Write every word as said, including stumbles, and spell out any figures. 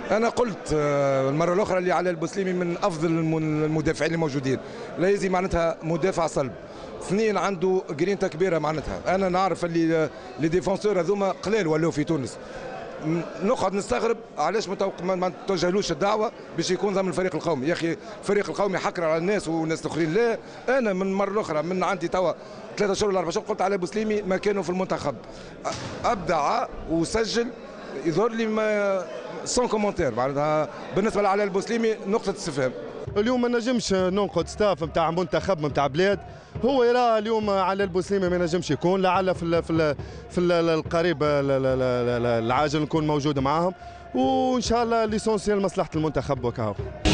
انا قلت آه، المره الاخرى اللي على البوسليمي من افضل الم- المدافعين الموجودين، لازم معناتها مدافع صلب. اثنين عنده جرينتا كبيره معناتها. انا نعرف اللي آه، لي ديفونسور هذوما قلال ولاو في تونس. ن- نقعد نستغرب علاش ما توق- ما- ما توجهلوش الدعوه باش يكون ضمن الفريق القومي. يا اخي الفريق القومي يحكر على الناس والناس الاخرين لا. انا من مره اخرى من عندي توا ثلاثة شهور ولا اربع شهور قلت على بوسليمي مكانه في المنتخب. أ- ابدع وسجل، يظهر لي ما سون كومونتير معناتها. بالنسبه لعلي البوسليمي نقطه استفهام. اليوم ما نجمش ننقد ستاف نتاع منتخب نتاع بلاد. هو يرى اليوم على البوسليمي ما نجمش يكون، لعل في ال في ال في ال القريب ال- ال- ال- العاجل نكون موجود معاهم، وان شاء الله ليسونسيال مصلحه المنتخب وكاو.